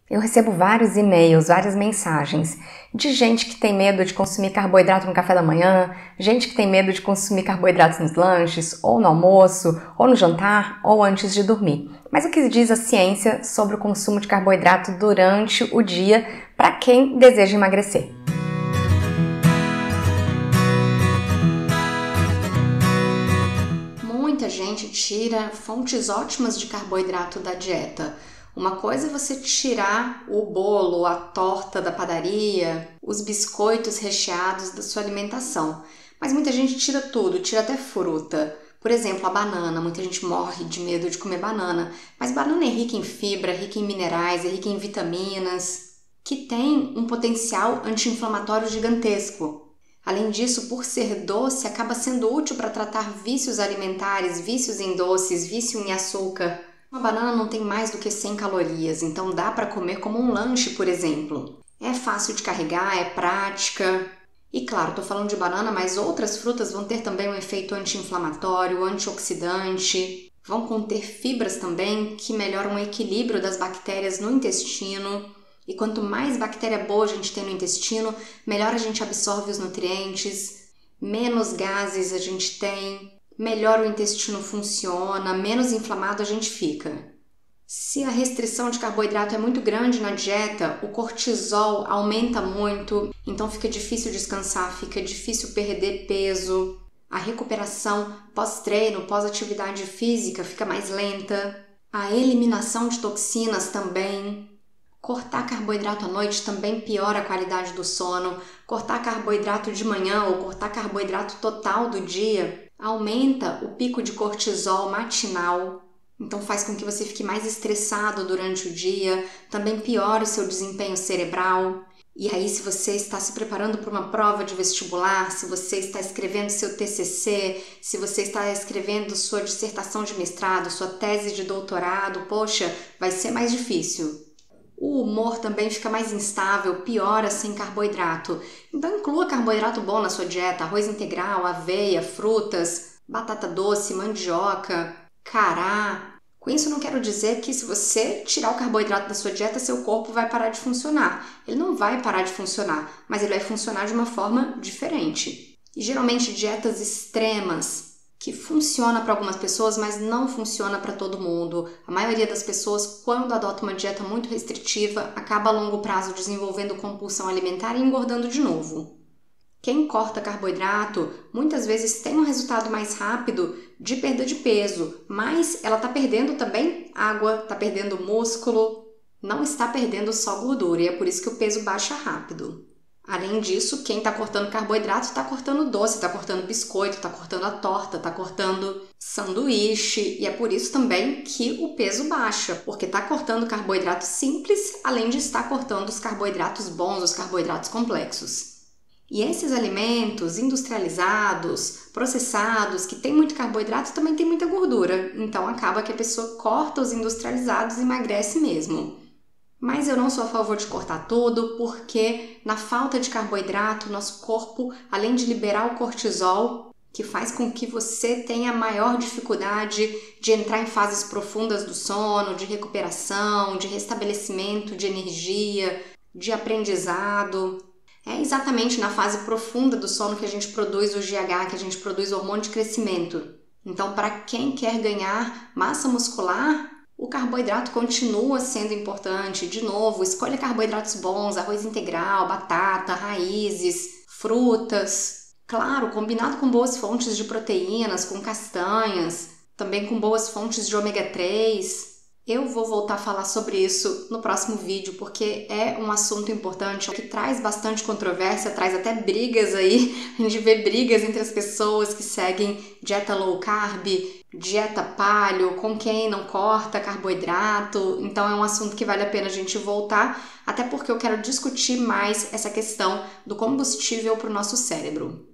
Eu recebo vários e-mails, várias mensagens de gente que tem medo de consumir carboidrato no café da manhã, gente que tem medo de consumir carboidratos nos lanches, ou no almoço, ou no jantar, ou antes de dormir. Mas o que diz a ciência sobre o consumo de carboidrato durante o dia para quem deseja emagrecer? Muita gente tira fontes ótimas de carboidrato da dieta. Uma coisa é você tirar o bolo, a torta da padaria, os biscoitos recheados da sua alimentação. Mas muita gente tira tudo, tira até fruta. Por exemplo, a banana. Muita gente morre de medo de comer banana. Mas banana é rica em fibra, rica em minerais, é rica em vitaminas, que tem um potencial anti-inflamatório gigantesco. Além disso, por ser doce, acaba sendo útil para tratar vícios alimentares, vícios em doces, vício em açúcar. Uma banana não tem mais do que 100 calorias, então dá para comer como um lanche, por exemplo. É fácil de carregar, é prática. E claro, estou falando de banana, mas outras frutas vão ter também um efeito anti-inflamatório, antioxidante. Vão conter fibras também, que melhoram o equilíbrio das bactérias no intestino. E quanto mais bactéria boa a gente tem no intestino, melhor a gente absorve os nutrientes, menos gases a gente tem, melhor o intestino funciona, menos inflamado a gente fica. Se a restrição de carboidrato é muito grande na dieta, o cortisol aumenta muito, então fica difícil descansar, fica difícil perder peso. A recuperação pós-treino, pós-atividade física fica mais lenta. A eliminação de toxinas também. Cortar carboidrato à noite também piora a qualidade do sono. Cortar carboidrato de manhã ou cortar carboidrato total do dia aumenta o pico de cortisol matinal. Então faz com que você fique mais estressado durante o dia. Também piora o seu desempenho cerebral. E aí, se você está se preparando para uma prova de vestibular, se você está escrevendo seu TCC, se você está escrevendo sua dissertação de mestrado, sua tese de doutorado, poxa, vai ser mais difícil. O humor também fica mais instável, piora sem carboidrato. Então inclua carboidrato bom na sua dieta, arroz integral, aveia, frutas, batata doce, mandioca, cará. Com isso não quero dizer que se você tirar o carboidrato da sua dieta, seu corpo vai parar de funcionar. Ele não vai parar de funcionar, mas ele vai funcionar de uma forma diferente. E geralmente dietas extremas, que funciona para algumas pessoas, mas não funciona para todo mundo. A maioria das pessoas, quando adota uma dieta muito restritiva, acaba a longo prazo desenvolvendo compulsão alimentar e engordando de novo. Quem corta carboidrato, muitas vezes tem um resultado mais rápido de perda de peso, mas ela está perdendo também água, está perdendo músculo, não está perdendo só gordura, e é por isso que o peso baixa rápido. Além disso, quem está cortando carboidrato está cortando doce, está cortando biscoito, está cortando a torta, está cortando sanduíche. E é por isso também que o peso baixa, porque está cortando carboidrato simples, além de estar cortando os carboidratos bons, os carboidratos complexos. E esses alimentos industrializados, processados, que tem muito carboidrato, também tem muita gordura. Então acaba que a pessoa corta os industrializados e emagrece mesmo. Mas eu não sou a favor de cortar tudo, porque na falta de carboidrato, nosso corpo, além de liberar o cortisol, que faz com que você tenha maior dificuldade de entrar em fases profundas do sono, de recuperação, de restabelecimento de energia, de aprendizado. É exatamente na fase profunda do sono que a gente produz o GH, que a gente produz o hormônio de crescimento. Então, para quem quer ganhar massa muscular, o carboidrato continua sendo importante. De novo, escolha carboidratos bons, arroz integral, batata, raízes, frutas. Claro, combinado com boas fontes de proteínas, com castanhas, também com boas fontes de ômega 3. Eu vou voltar a falar sobre isso no próximo vídeo, porque é um assunto importante, que traz bastante controvérsia, traz até brigas aí. A gente vê brigas entre as pessoas que seguem dieta low carb, dieta paleo, com quem não corta carboidrato. Então é um assunto que vale a pena a gente voltar, até porque eu quero discutir mais essa questão do combustível para o nosso cérebro.